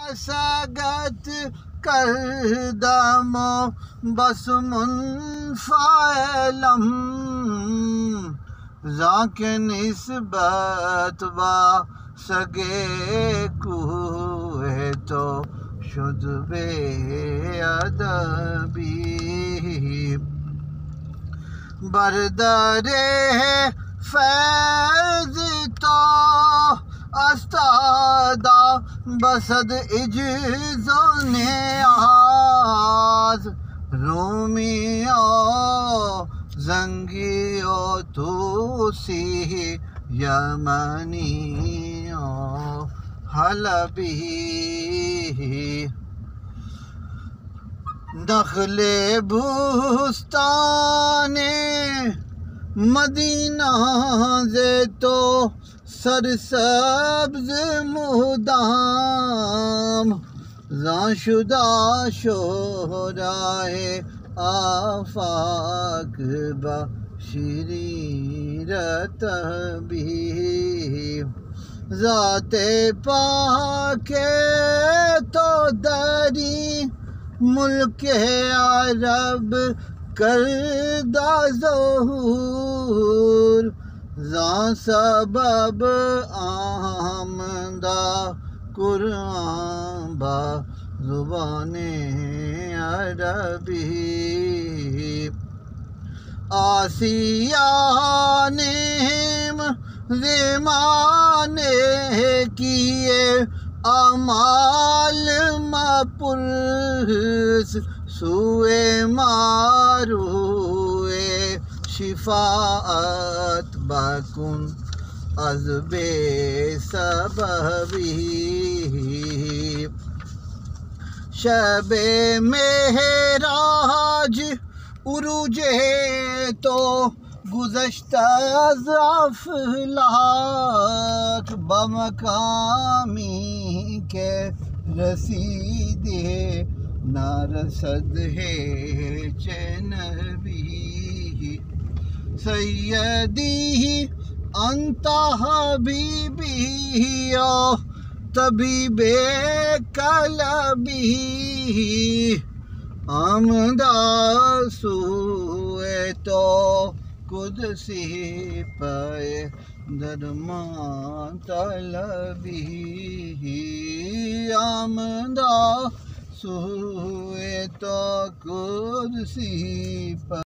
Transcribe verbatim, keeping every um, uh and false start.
سگت کردم و بس منفعلم ذاک نسبت با سگے کوه تو شد بے ادبی بردر فیض تو استادا بسد عجز و نیاز رومی و زنگی و توسی یمنی و حلبی نخل بوستان مدینہ سے تو سرسبز مدام زاں شدہ شہرائے آفاق با شیریں رتبی ذات پاک تو دری ملک عرب کردہ ظہور زاں سبب آمدہ قرآن با زبان عربی آسیانیم زمانے کیے اعمال مپرس سوئے ماروئے شفاعت بکن از بے سببی شب معراج عروج تو گزشتہ از افلاک بمقامی کے رسیدے نہ رسد ہے چے نبی سیدی انت حبیبی طبیب قلبی آمدہ سوئے تو قدسی پائے درمان طلبی آمدہ سوئے تو قدسی پائے